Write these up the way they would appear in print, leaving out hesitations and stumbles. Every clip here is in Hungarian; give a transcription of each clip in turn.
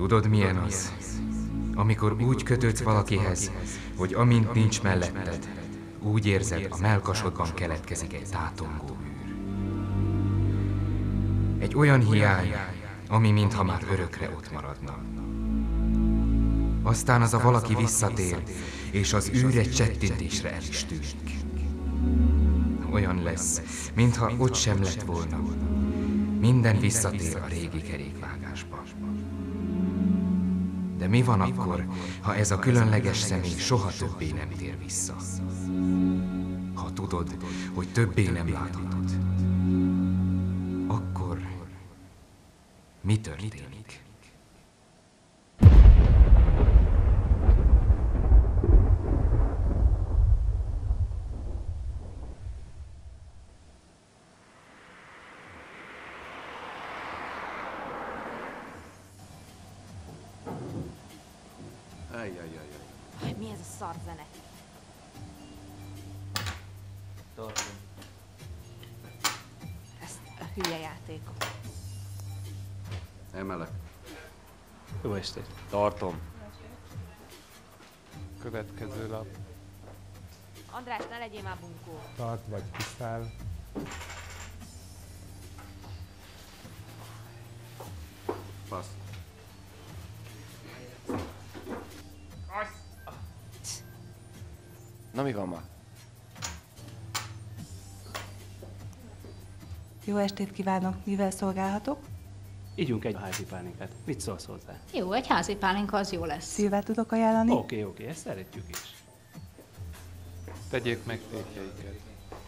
Tudod, milyen az, amikor úgy kötődsz valakihez, hogy amint nincs melletted, úgy érzed, a mellkasodban keletkezik egy tátongó űr. Egy olyan hiány, ami mintha már örökre ott maradna. Aztán az a valaki visszatér, és az űr egy csettintésre el is tűnik. Olyan lesz, mintha ott sem lett volna. Minden visszatér a régi kerékvágásba. De mi van akkor, ha ez a különleges személy soha többé nem tér vissza? Ha tudod, hogy többé nem láthatod, akkor mi történik? Mi ez a szar zene? Tartom. Ez a hülye játékot. Emelek. Jó estét. Tartom. Következő lap. András, ne legyél már bunkó. Tart vagy kiszáll. Passz. Na mi van ma? Jó estét kívánok! Mivel szolgálhatok? Ígyunk egy házi pálinkát. Mit szólsz hozzá? Jó, egy házi pálinka az jó lesz. Szilvát tudok ajánlani? Oké, ezt szeretjük is. Tegyék meg tétjeiket.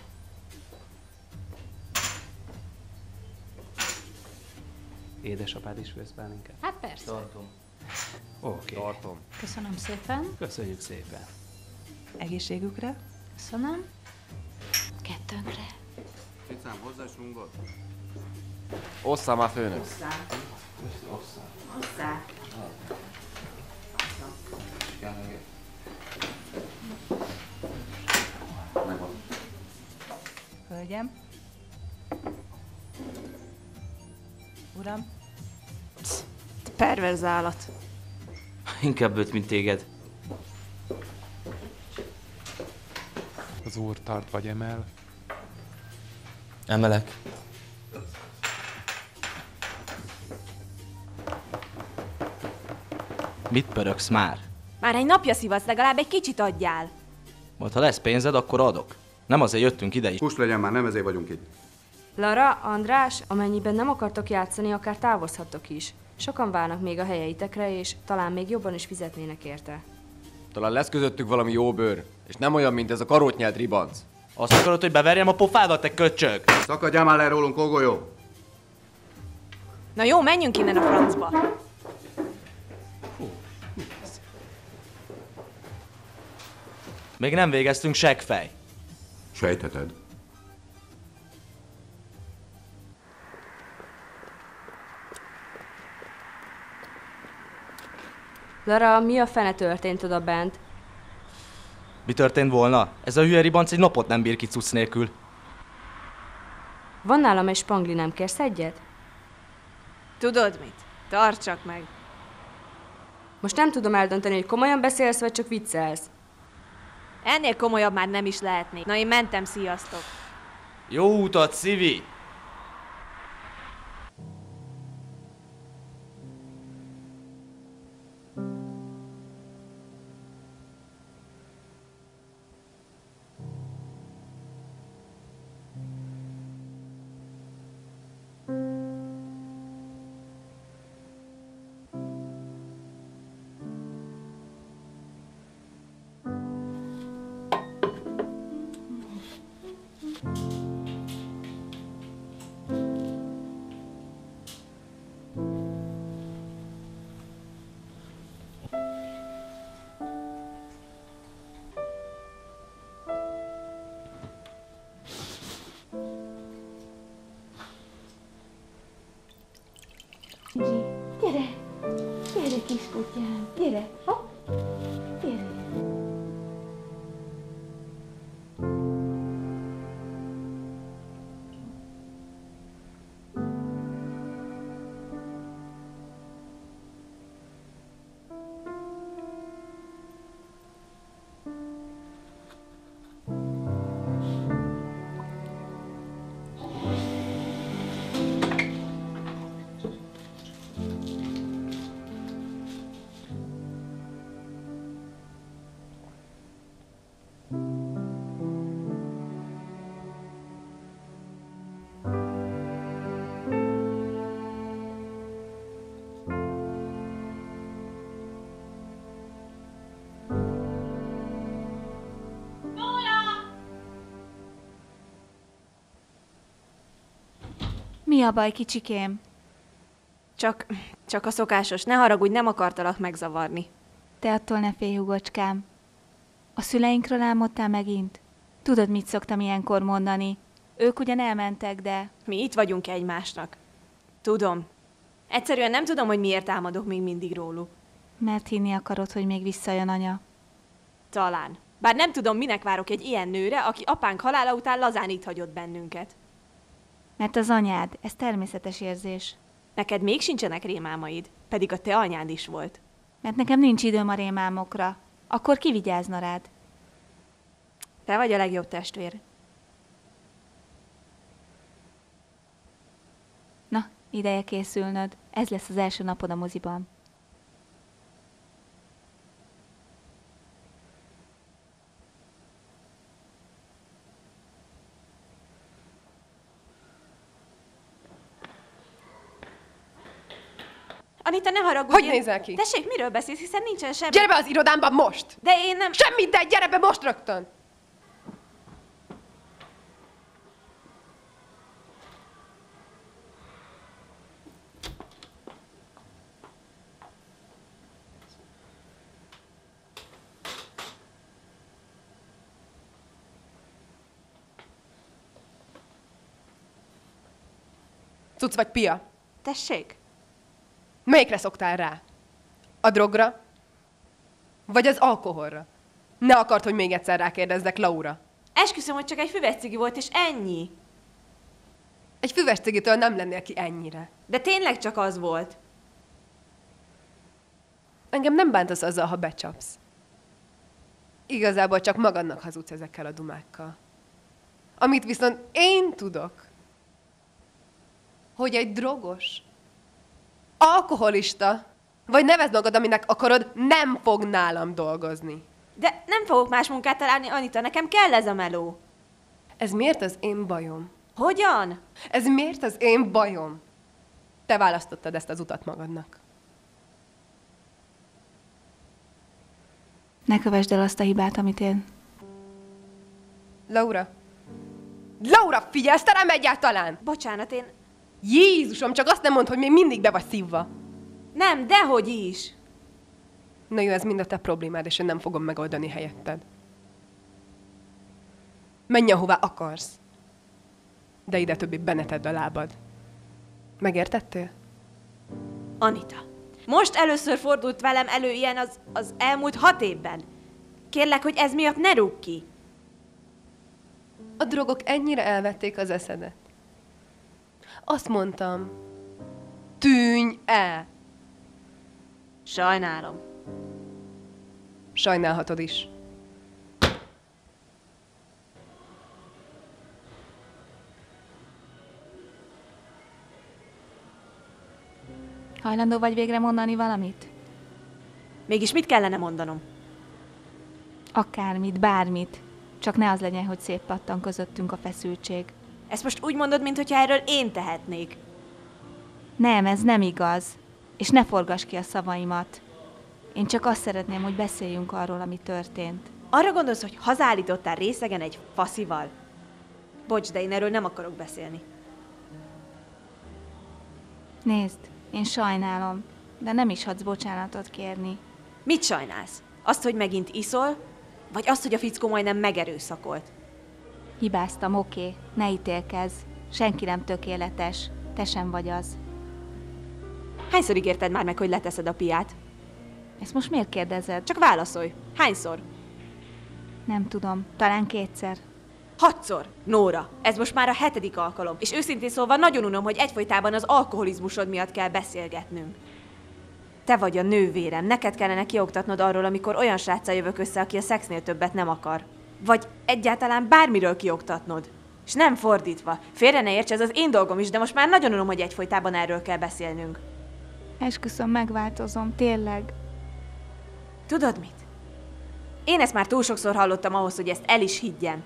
Édesapád is vesz pálinkát? Hát persze. Tartom. Oké. Tartom. Köszönöm szépen. Köszönjük szépen. Egészségükre? Köszönöm. Kettőnkre. Cicám, hozzá is rungod? Osszál már főnök. Hozzá. Hölgyem? Uram? Te perverz állat. Inkább őt, mint téged. Az úr tart vagy emel. Emelek. Mit pöröksz már? Már egy napja szivatsz, legalább egy kicsit adjál. Majd ha lesz pénzed, akkor adok. Nem azért jöttünk ide is. Hús legyen már, nem ezért vagyunk itt. Lara, András, amennyiben nem akartok játszani, akár távozhattok is. Sokan várnak még a helyeitekre, és talán még jobban is fizetnének érte. Talán lesz közöttük valami jó bőr, és nem olyan, mint ez a karótnyelt ribanc. Azt akarod, hogy beverjem a pofádat, te köcsög? Szakadjál már le rólunk, ógolyó! Na jó, menjünk innen a francba. Még nem végeztünk, seggfej. Sejtheted. Lara, mi a fene történt oda bent? Mi történt volna? Ez a hülye ribanc egy napot nem bír ki cucc nélkül. Van nálam egy spangli, nem kérsz egyet? Tudod mit? Tarts csak meg. Most nem tudom eldönteni, hogy komolyan beszélsz, vagy csak viccelsz. Ennél komolyabb már nem is lehetnék. Na, én mentem, sziasztok. Jó utat, Szivi! Gyere! Gyere, kiskutyám! Gyere! Hopp! Gyere! Mi a baj, kicsikém? Csak a szokásos, ne haragudj, nem akartalak megzavarni. Te attól ne félj, hugocskám. A szüleinkről álmodtál megint? Tudod, mit szoktam ilyenkor mondani? Ők ugyan elmentek, de... Mi itt vagyunk egymásnak. Tudom. Egyszerűen nem tudom, hogy miért álmodok még mindig róluk. Mert hinni akarod, hogy még visszajön anya. Talán. Bár nem tudom, minek várok egy ilyen nőre, aki apánk halála után lazán itt hagyott bennünket. Mert az anyád, ez természetes érzés. Neked még sincsenek rémálmaid, pedig a te anyád is volt. Mert nekem nincs időm a rémálmokra. Akkor ki vigyázna rád? Te vagy a legjobb testvér. Na, ideje készülnöd. Ez lesz az első napod a moziban. Anita, ne haragudj! Hogy nézel ki? Tessék, miről beszélsz, hiszen nincsen semmi... Gyere be az irodámba most! De én nem... Semmit, de gyere be most rögtön! Cucc vagy pia? Tessék? Melyikre szoktál rá? A drogra? Vagy az alkoholra? Ne akart, hogy még egyszer rákérdezzek, Laura. Esküszöm, hogy csak egy füves cigi volt, és ennyi. Egy füves cigitől nem lennél ki ennyire. De tényleg csak az volt. Engem nem bántasz azzal, ha becsapsz. Igazából csak magadnak hazudsz ezekkel a dumákkal. Amit viszont én tudok, hogy egy drogos, alkoholista, vagy nevezd magad, aminek akarod, nem fog nálam dolgozni. De nem fogok más munkát találni, Anita, nekem kell ez a meló. Ez miért az én bajom? Hogyan? Ez miért az én bajom? Te választottad ezt az utat magadnak. Ne kövesd el azt a hibát, amit én... Laura! Laura, figyelsz te rám egyáltalán? Bocsánat, én... Jézusom, csak azt nem mondd, hogy még mindig be vagy szívva. Nem, dehogy is. Na jó, ez mind a te problémád, és én nem fogom megoldani helyetted. Menj, ahová akarsz. De ide többé be ne tedd a lábad. Megértettél? Anita, most először fordult velem elő ilyen az elmúlt 6 évben. Kérlek, hogy ez miatt ne rúgj ki. A drogok ennyire elvették az eszedet. Azt mondtam, tűnj el! Sajnálom. Sajnálhatod is. Hajlandó vagy végre mondani valamit? Mégis mit kellene mondanom? Akármit, bármit. Csak ne az legyen, hogy szép pattan közöttünk a feszültség. Ezt most úgy mondod, mintha erről én tehetnék. Nem, ez nem igaz. És ne forgass ki a szavaimat. Én csak azt szeretném, hogy beszéljünk arról, ami történt. Arra gondolsz, hogy hazállítottál részegen egy faszival? Bocs, de én erről nem akarok beszélni. Nézd, én sajnálom, de nem is hadsz bocsánatot kérni. Mit sajnálsz? Azt, hogy megint iszol? Vagy azt, hogy a fickó majdnem megerőszakolt? Hibáztam, oké, ne ítélkezz. Senki nem tökéletes. Te sem vagy az. Hányszor ígérted már meg, hogy leteszed a piát? Ezt most miért kérdezed? Csak válaszolj. Hányszor? Nem tudom, talán 2-szer. 6-szor! Nóra, ez most már a 7. alkalom, és őszintén szólva nagyon unom, hogy egyfolytában az alkoholizmusod miatt kell beszélgetnünk. Te vagy a nővérem, neked kellene kioktatnod arról, amikor olyan sráccal jövök össze, aki a szexnél többet nem akar. Vagy egyáltalán bármiről kioktatnod. És nem fordítva. Félre ne érts, ez az én dolgom is, de most már nagyon unom, hogy egyfolytában erről kell beszélnünk. Esküszöm, megváltozom, tényleg. Tudod mit? Én ezt már túl sokszor hallottam ahhoz, hogy ezt el is higgyem.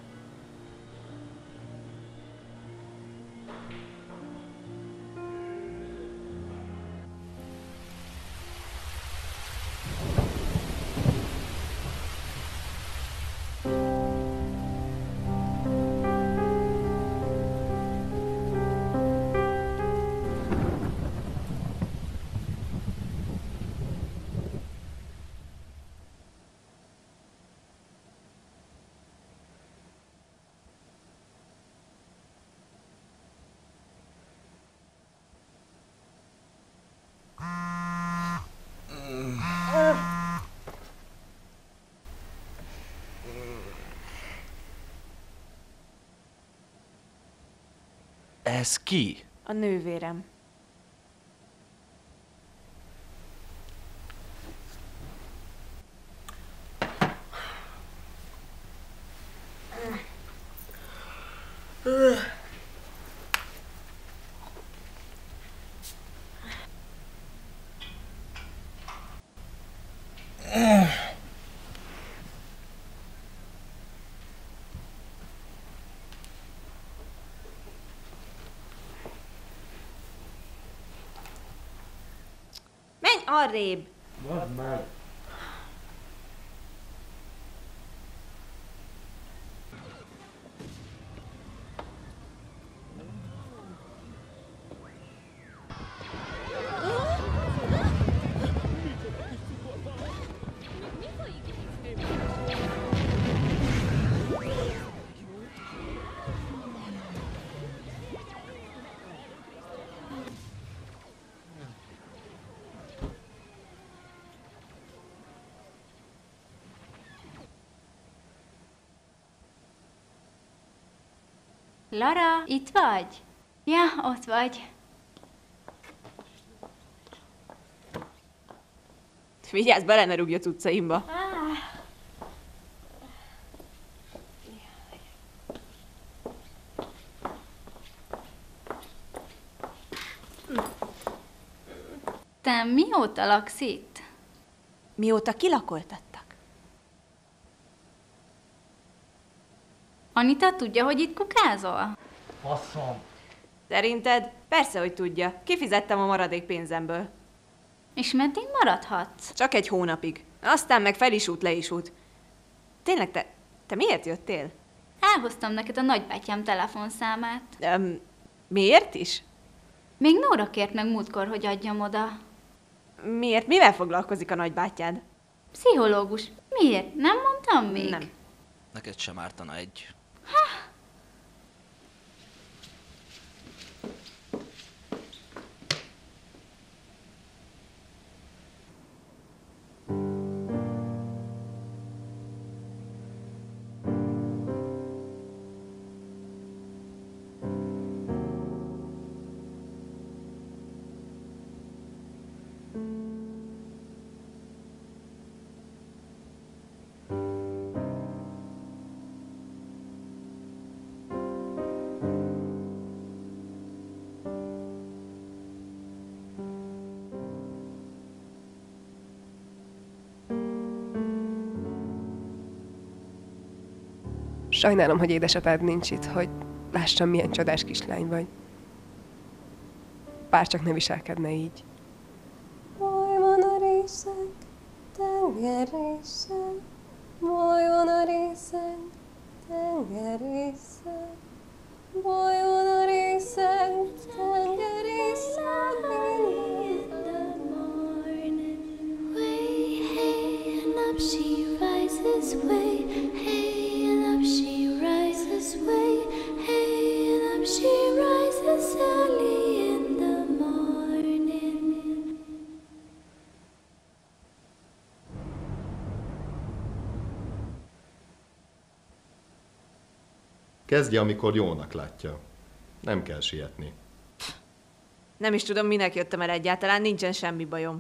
Ez ki? A nővérem. Menj arrébb! Mondd meg! Lara, itt vagy? Ja, ott vagy. Vigyázz, bele ne rúgj a cuccaimba. Te mióta laksz itt? Mióta kilakoltattak? Anita tudja, hogy itt kukázol? Faszom! Szerinted? Persze, hogy tudja. Kifizettem a maradék pénzemből. És meddig maradhatsz? Csak egy hónapig. Aztán meg fel is út, le is út. Tényleg, te miért jöttél? Elhoztam neked a nagybátyám telefonszámát. Miért is? Még Nóra kért meg múltkor, hogy adjam oda. Miért? Mivel foglalkozik a nagybátyád? Pszichológus. Miért? Nem mondtam még? Nem. Neked sem ártana egy. Sajnálom, hogy édesapád nincs itt, hogy lássam, milyen csodás kislány vagy. Bárcsak ne viselkedne így. Boly van a részeg, tengerrészeg, boly van a részeg, tengerrészeg, boly van a részeg, tengerrészeg, in the morning. Way, hey, and up she rises, way, hey, and up she rises, way, hey, and up she rises early in the morning. Kezdje, amikor jónak látja. Nem kell sietni. Nem is tudom, minek jöttem el egyáltalán, nincsen semmi bajom.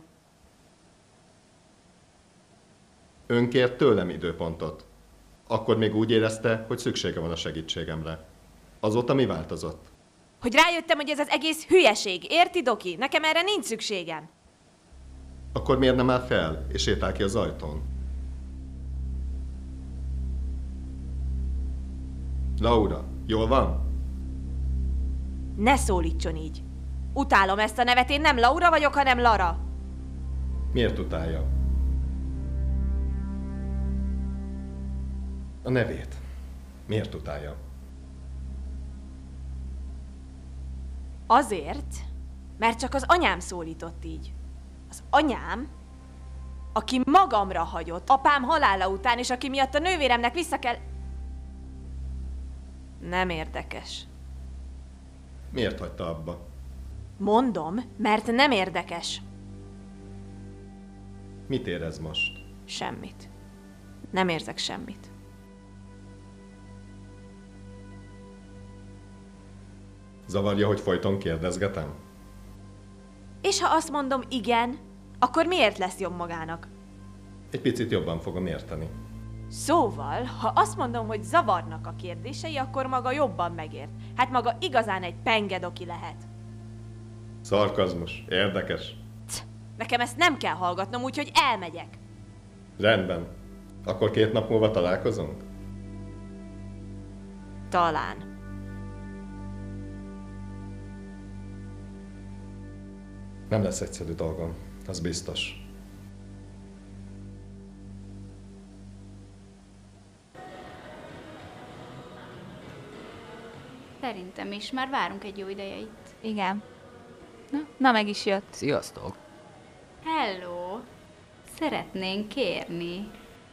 Ön kért tőlem időpontot. Akkor még úgy érezte, hogy szüksége van a segítségemre. Azóta mi változott? Hogy rájöttem, hogy ez az egész hülyeség. Érti, Doki? Nekem erre nincs szükségem. Akkor miért nem áll fel, és sétál ki az ajtón? Laura, jól van? Ne szólítson így. Utálom ezt a nevet, én nem Laura vagyok, hanem Lara. Miért utálja? A nevét. Miért utálja? Azért, mert csak az anyám szólított így. Az anyám, aki magamra hagyott apám halála után, és aki miatt a nővéremnek vissza kell... Nem érdekes. Miért hagyta abba? Mondom, mert nem érdekes. Mit érez most? Semmit. Nem érzek semmit. Zavarja, hogy folyton kérdezgetem? És ha azt mondom igen, akkor miért lesz jobb magának? Egy picit jobban fogom érteni. Szóval, ha azt mondom, hogy zavarnak a kérdései, akkor maga jobban megért. Hát maga igazán egy pengedoki lehet. Szarkazmus. Érdekes. Nekem ezt nem kell hallgatnom, úgyhogy elmegyek. Rendben. Akkor 2 nap múlva találkozunk? Talán. Nem lesz egyszerű dolgom. Az biztos. Szerintem is, már várunk egy jó ideje itt. Igen. Na meg is jött. Sziasztok! Hello! Szeretnénk kérni.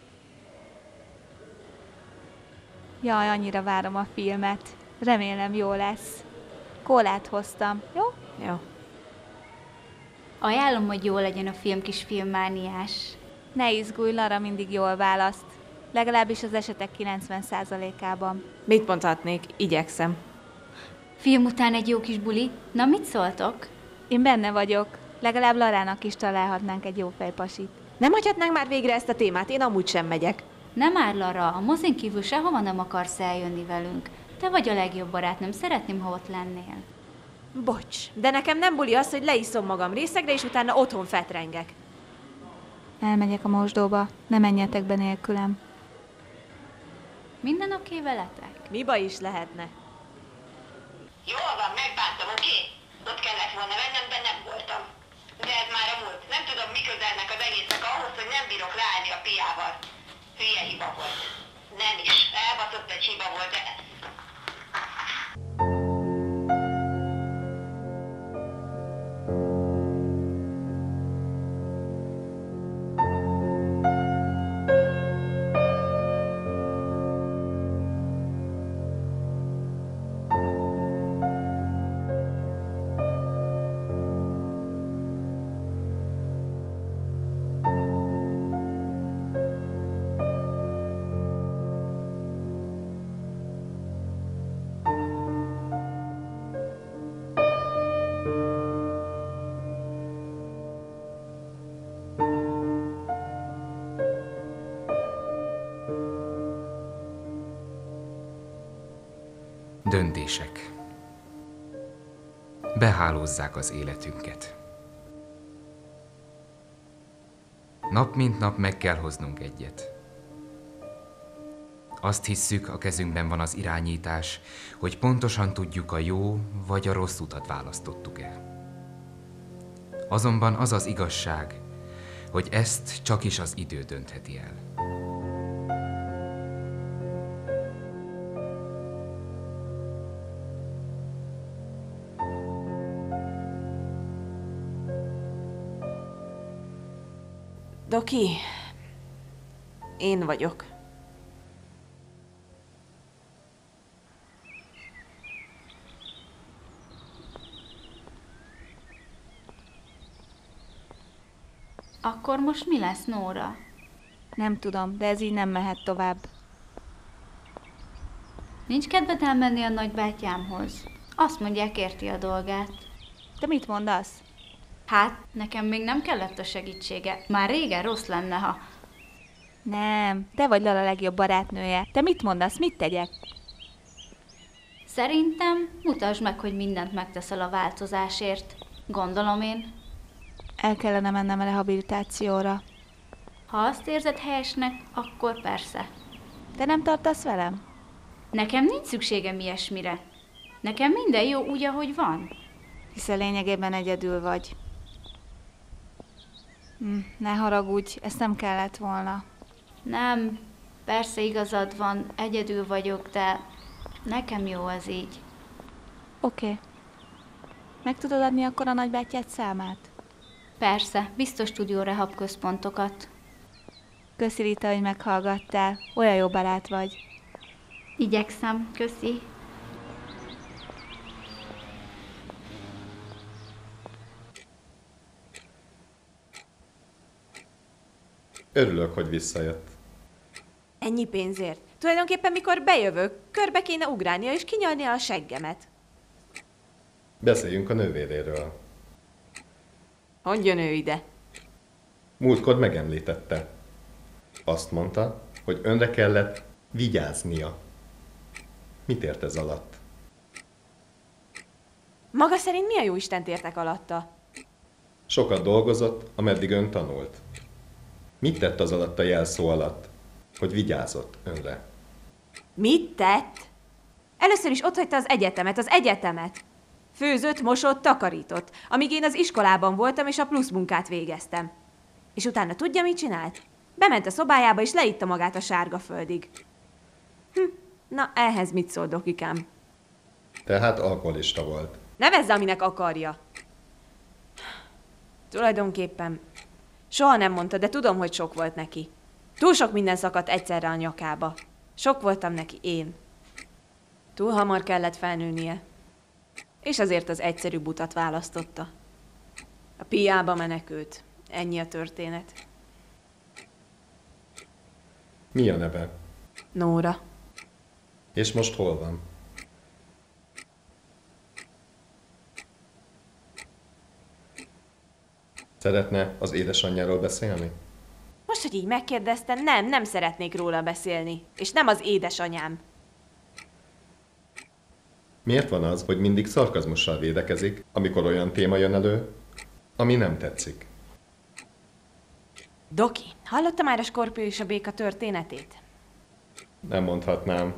Jaj, annyira várom a filmet. Remélem jó lesz. Kólát hoztam, jó? Jó. Ajánlom, hogy jó legyen a film, kis filmmániás. Ne izgulj, Lara mindig jól választ. Legalábbis az esetek 90%-ában. Mit mondhatnék? Igyekszem. Film után egy jó kis buli. Na, mit szóltok? Én benne vagyok. Legalább Larának is találhatnánk egy jó fejpasit. Nem hagyhatnánk már végre ezt a témát? Én amúgy sem megyek. Nem már, Lara, a mozin kívül sehova nem akarsz eljönni velünk. Te vagy a legjobb barátnőm, szeretném, ha ott lennél. Bocs, de nekem nem buli az, hogy leiszom magam részegre, és utána otthon fetrengek. Elmegyek a mosdóba. Ne menjetek be nélkülem. Minden oké veletek? Mi baj is lehetne? Jól van, megbántam, oké? Ott kellett volna mennem, de nem voltam. De ez már a múlt. Nem tudom, mi közelnek az egésznek ahhoz, hogy nem bírok leállni a piával. Hülye hiba volt. Nem is. Elbaszott egy hiba volt, de... Döntések. Behálózzák az életünket. Nap mint nap meg kell hoznunk egyet. Azt hisszük, a kezünkben van az irányítás, hogy pontosan tudjuk, a jó vagy a rossz utat választottuk-e. Azonban az az igazság, hogy ezt csak is az idő döntheti el. Doki, én vagyok. Akkor most mi lesz, Nóra? Nem tudom, de ez így nem mehet tovább. Nincs kedved elmenni a nagybátyámhoz? Azt mondják, érti a dolgát. Te mit mondasz? Hát, nekem még nem kellett a segítsége. Már régen rossz lenne, ha... Nem, te vagy Lara legjobb barátnője. Te mit mondasz, mit tegyek? Szerintem mutasd meg, hogy mindent megteszel a változásért. Gondolom én. El kellene mennem a rehabilitációra. Ha azt érzed helyesnek, akkor persze. Te nem tartasz velem? Nekem nincs szükségem ilyesmire. Nekem minden jó úgy, ahogy van. Hiszen lényegében egyedül vagy. Ne haragudj, ezt nem kellett volna. Nem, persze igazad van, egyedül vagyok, de nekem jó az így. Oké. Meg tudod adni akkor a nagybátyád számát? Persze, biztos tud jó rehab központokat. Köszi, Rita, hogy meghallgattál. Olyan jó barát vagy. Igyekszem, köszi. Örülök, hogy visszajött. Ennyi pénzért. Tulajdonképpen mikor bejövök, körbe kéne ugrálnia és kinyalnia a seggemet. Beszéljünk a nővéréről. Hogy jön ő ide? Múltkor megemlítette. Azt mondta, hogy önre kellett vigyáznia. Mit ért ez alatt? Maga szerint mi a jó Istent értek alatta? Sokat dolgozott, ameddig ön tanult. Mit tett az alatt a jelszó alatt, hogy vigyázott önre? Mit tett? Először is otthagyta az egyetemet. Főzött, mosott, takarított, amíg én az iskolában voltam és a plusz munkát végeztem. És utána tudja, mit csinált? Bement a szobájába és leitta magát a sárga földig. Na, ehhez mit szól, dokikám? Tehát alkoholista volt. Nevezze, aminek akarja. Tulajdonképpen soha nem mondta, de tudom, hogy sok volt neki. Túl sok minden szakadt egyszerre a nyakába. Sok voltam neki én. Túl hamar kellett felnőnie. És azért az egyszerűbb utat választotta. A piába menekült. Ennyi a történet. Mi a neve? Nóra. És most hol van? Szeretne az édesanyjáról beszélni? Most, hogy így megkérdeztem, nem szeretnék róla beszélni. És nem az édesanyám. Miért van az, hogy mindig szarkazmussal védekezik, amikor olyan téma jön elő, ami nem tetszik? Doki, hallotta már a Skorpió és a béka történetét? Nem mondhatnám.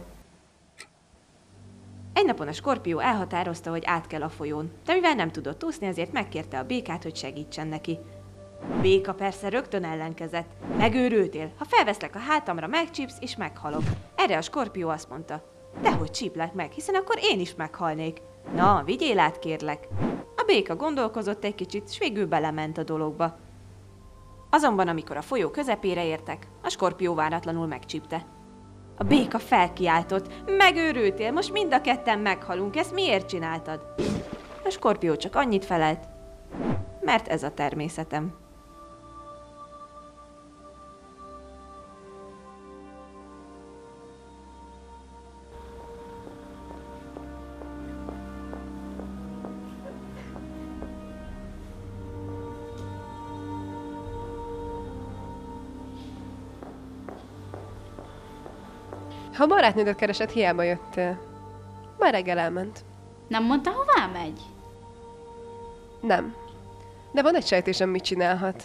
Egy napon a Skorpió elhatározta, hogy át kell a folyón, de mivel nem tudott úszni, ezért megkérte a békát, hogy segítsen neki. A béka persze rögtön ellenkezett. Megőrültél, ha felveszlek a hátamra, megcsípsz és meghalok. Erre a Skorpió azt mondta, dehogy csíplek meg, hiszen akkor én is meghalnék. Na, vigyél át, kérlek. A béka gondolkozott egy kicsit, s végül belement a dologba. Azonban, amikor a folyó közepére értek, a Skorpió váratlanul megcsípte. A béka felkiáltott, megőrültél, most mind a ketten meghalunk, ezt miért csináltad? A Skorpió csak annyit felelt, mert ez a természetem. Ha barátnődet keresett, hiába jöttél. Már reggel elment. Nem mondta, hová megy? Nem. De van egy sejtésem, mit csinálhat.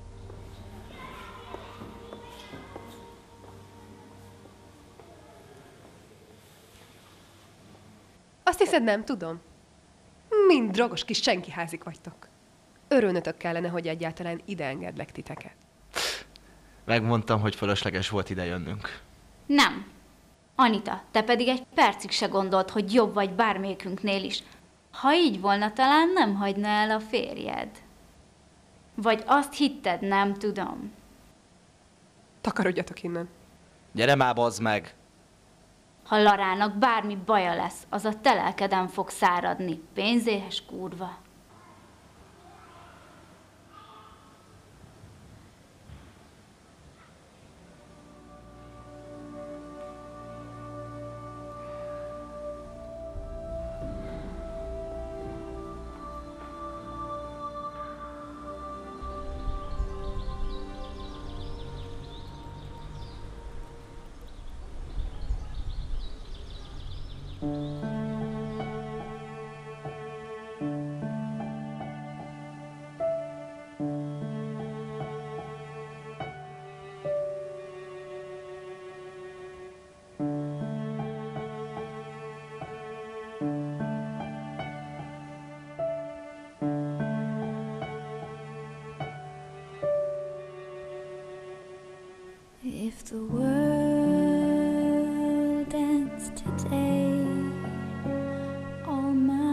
Azt hiszed, nem tudom? Mind drogos kis senkiházik vagytok. Örülnötök kellene, hogy egyáltalán ide engedlek titeket. Megmondtam, hogy fölösleges volt ide jönnünk. Nem. Anita, te pedig egy percig se gondolt, hogy jobb vagy bármelyikünknél is. Ha így volna, talán nem hagyna el a férjed. Vagy azt hitted, nem tudom. Takarodjatok innen. Gyere már, bazd meg! Ha Larának bármi baja lesz, az a te lelkeden fog száradni. Pénzéhes kurva. If the world ends today, all my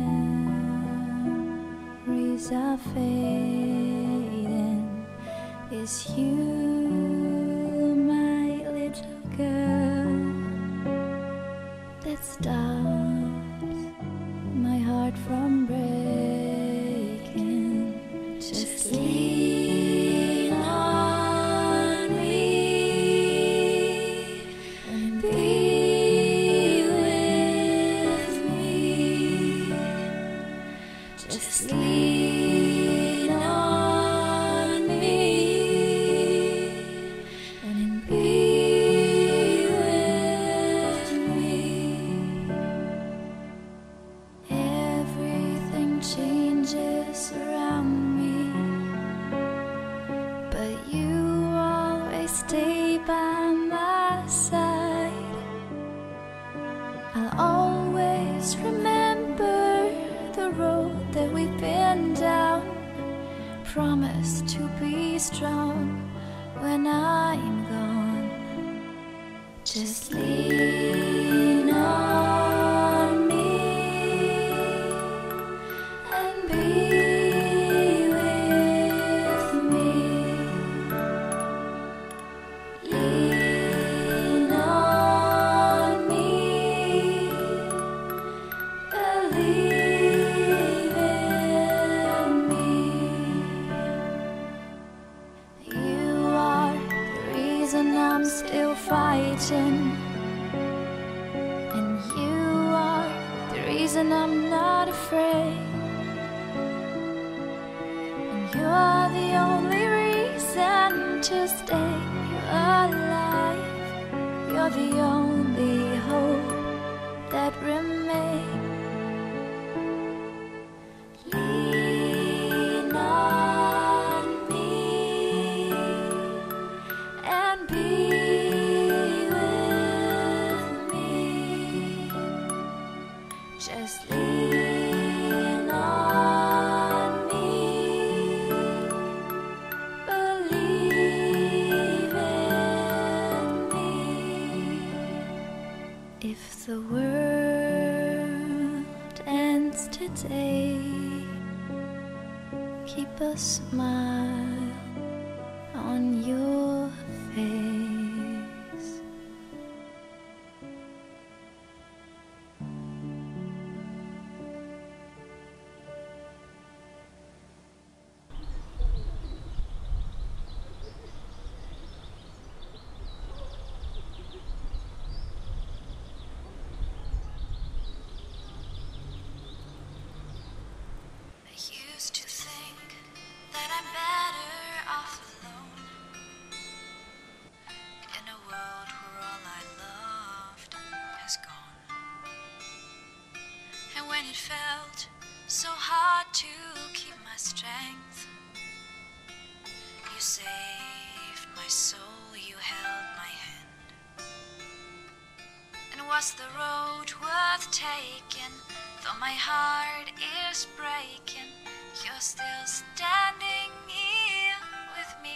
memories are fading. Is you my little girl that stops my heart from breaking? Just lean on me and be with me. Just lean on me and be with me. Everything changes around me, but you always stay by my side. I'll always remember the road that we've been down. Promise to be strong when I'm gone. Just lean on me and be with me. Lean on me, believe in me. You are the reason I'm still fighting, and you are the reason I'm not afraid. And you are the only reason to stay alive. You're the only hope that remains. Lean on me and be with me. Just lean on me, believe in me. If the world ends today, keep a smile on your face. I used to think that I'm better off alone, in a world where all I loved has gone. And when it felt so hard to keep my strength, you saved my soul, you held my hand. And was the road worth taking? Though my heart is breaking, you're still standing here with me.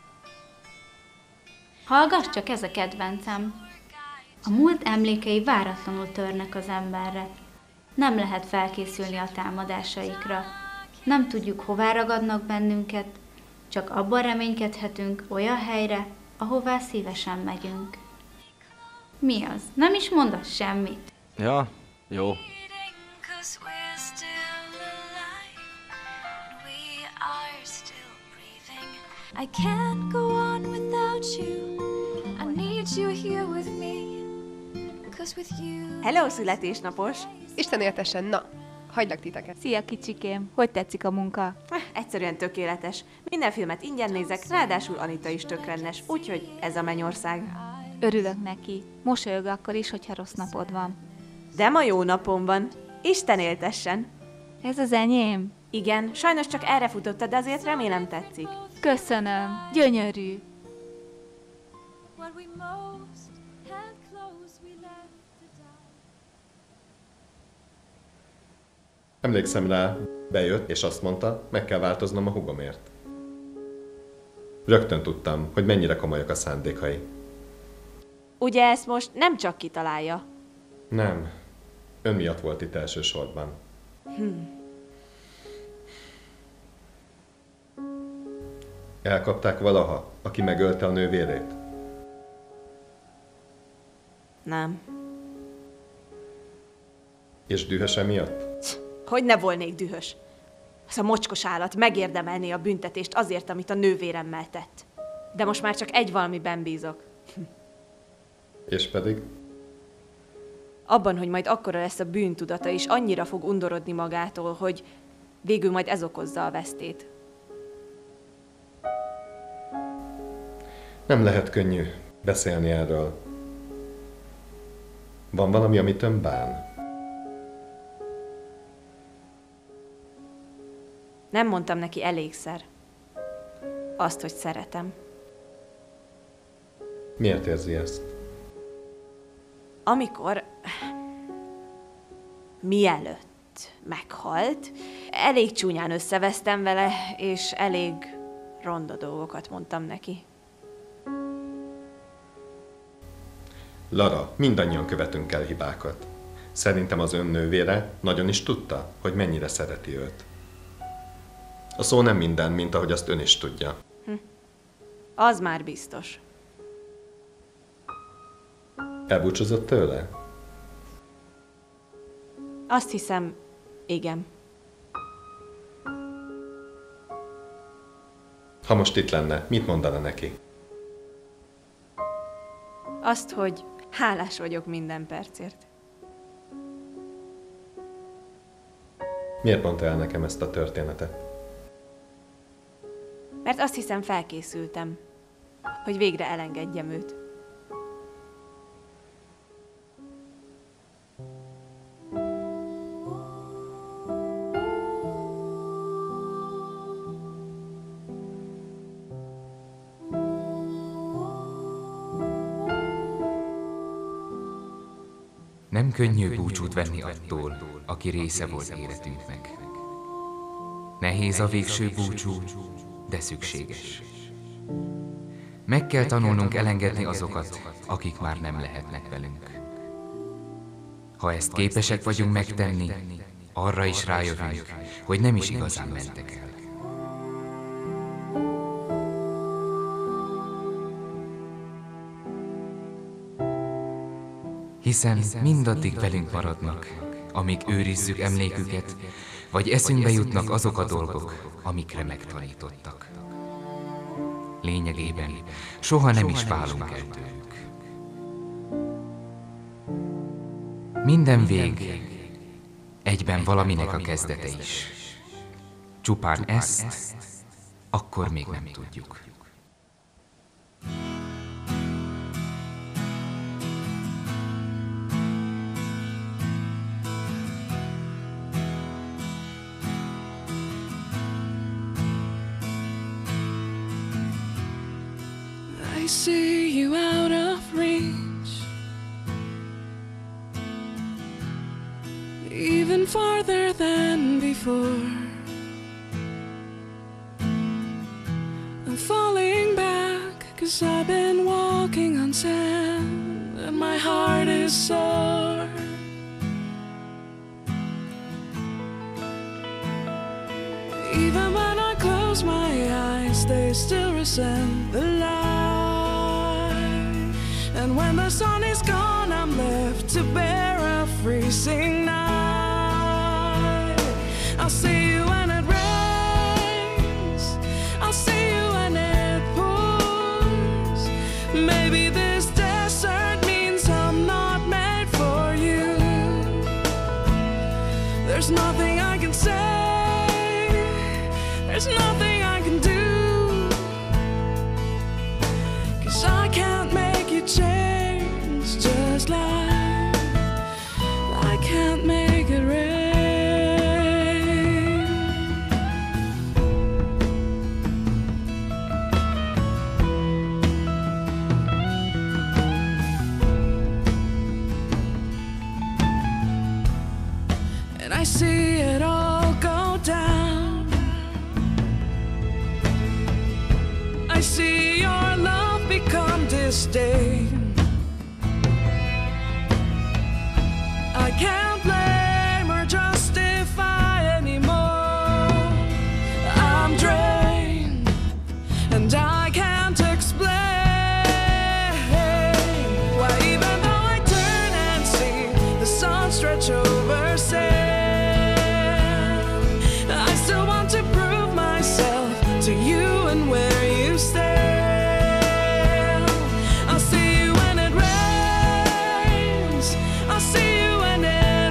Hallgass csak, ez a kedvencem. A múlt emlékei váratlanul törnek az emberre. Nem lehet felkészülni a támadásaikra. Nem tudjuk, hová ragadnak bennünket, csak abban reménykedhetünk olyan helyre, ahová szívesen megyünk. Mi az? Nem is mondasz semmit. Ja, jó. 'Cause we're still alive, and we are still breathing. I can't go on without you. I need you here with me. 'Cause with you. Hello, születésnapos! Isten éltessen, na, hagylak titeket. Szia, kicsikém! Hogy tetszik a munka? Egyszerűen tökéletes. Minden filmet ingyen nézek, ráadásul Anita is tök rendes, úgyhogy ez a mennyország. Örülök neki. Mosolyog akkor is, hogyha rossz napod van. De ma jó napom van. Isten éltessen! Ez az enyém? Igen, sajnos csak erre futottad, de azért remélem tetszik. Köszönöm. Gyönyörű. What we most had close, we left to die. Emlékszem rá, bejött és azt mondta, meg kell változnom a hugomért. Rögtön tudtam, hogy mennyire komolyak a szándékai. Ugye ezt most nem csak kitalálja? Nem. Ön miatt volt itt elsősorban. Elkapták valaha, aki megölte a nővérét? Nem. És dühös emiatt? Hogy ne volnék dühös? Az a mocskos állat megérdemelné a büntetést azért, amit a nővéremmel tett. De most már csak egy valamiben bízok. És pedig? Abban, hogy majd akkora lesz a bűntudata, és annyira fog undorodni magától, hogy Végül majd ez okozza a vesztét. Nem lehet könnyű beszélni erről. Van valami, amit ön bán? Nem mondtam neki elégszer. Azt, hogy szeretem. Miért érzi ezt? Amikor... mielőtt meghalt, elég csúnyán összevesztem vele, és elég ronda dolgokat mondtam neki. Lara, mindannyian követünk el hibákat. Szerintem az ön nővére nagyon is tudta, hogy mennyire szereti őt. A szó nem minden, mint ahogy azt ön is tudja. Az már biztos. Elbúcsúzott tőle? Azt hiszem, igen. Ha most itt lenne, mit mondana neki? Azt, hogy hálás vagyok minden percért. Miért mondta el nekem ezt a történetet? Mert azt hiszem, felkészültem, hogy végre elengedjem őt. Nem könnyű búcsút venni attól, aki része volt életünknek. Nehéz a végső búcsú, de szükséges. Meg kell tanulnunk elengedni azokat, akik már nem lehetnek velünk. Ha ezt képesek vagyunk megtenni, arra is rájövünk, hogy nem is igazán mentek el. Hiszen mindaddig velünk maradnak, amíg őrizzük emléküket, vagy eszünkbe jutnak azok a dolgok, amikre megtanítottak. Lényegében soha nem is válunk el tőlük. Minden vég egyben valaminek a kezdete is. Csupán ezt akkor még nem tudjuk. I see you out of reach, even farther than before. I'm falling back 'cause I've been walking on sand and my heart is sore. Even when I close my eyes, they still resent the light. And when the sun is gone, I'm left to bear a freezing night. I'll see you when it rains, I'll see you when it pours. Maybe this desert means I'm not made for you. There's nothing I can say, there's nothing I can do, 'cause I can't make you change, just like I can't make it rain. And I see it all go down, I see your love become disdain. I can't blame or justify anymore. I'm drained and I can't explain why, even though I turn and see the sun stretch over sand, I still want to prove myself to you and where you stand. I'll see you when it rains, I'll see you when it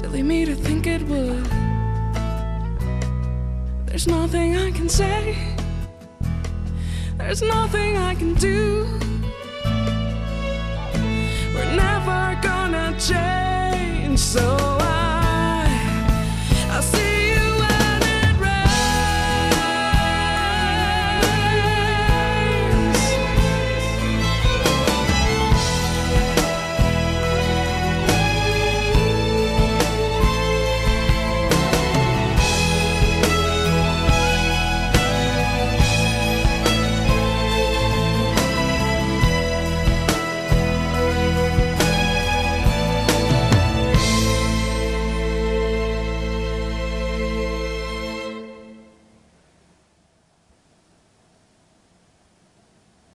Silly me to think it would. There's nothing I can say. There's nothing I can do. We're never gonna change, so